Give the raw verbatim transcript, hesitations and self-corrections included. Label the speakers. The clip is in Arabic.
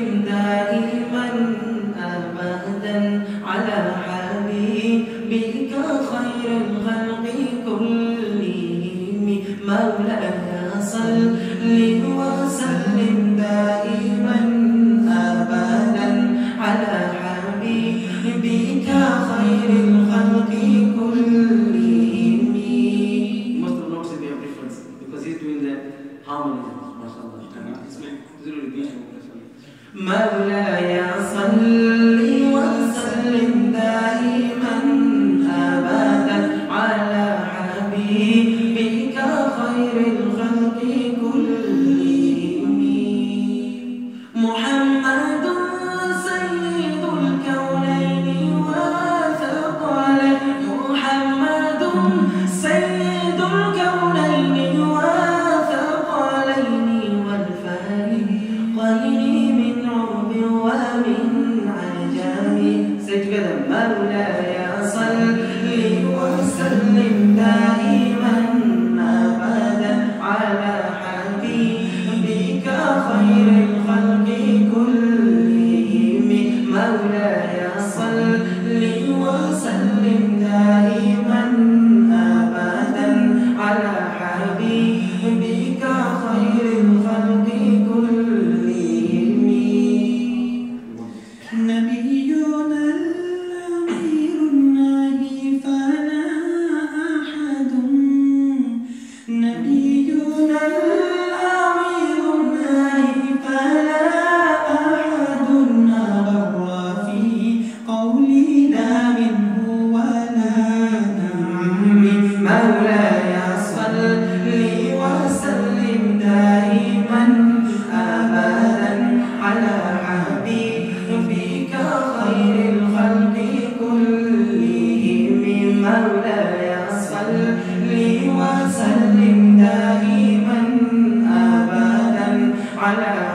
Speaker 1: وسلم دائما أبدا على حبيبك خير الخلق كلهم. مولاي صل وسلم دائما أبدا على حبيبك خير الخلق كلهم. Most of the notes they have difference because he's doing the harmony. مولاي صل وسلم دائما أبدا على حبيبك خير الخلق كلهم. محمد سيد الكونين والثقلين. محمد سيد الكونين والثقلين والفريقين من عرب ومن عجم. سجد مولاي صل وسلم دائما أبدا على حبيبك خير الخلق كلهم. مولاي صل وسلم دائما أبدا على حبيبك خير الخلق كلهم. نبينا الأمير الناهي فلا أحد. نبينا الأمير الناهي فلا أحد أبر في قولي لا منه ولا نعمي. مولاي صل وسلم دائما أبدا على حبيبك خير الخلق كلهم. مولاي صل وسلم دائما أبدا على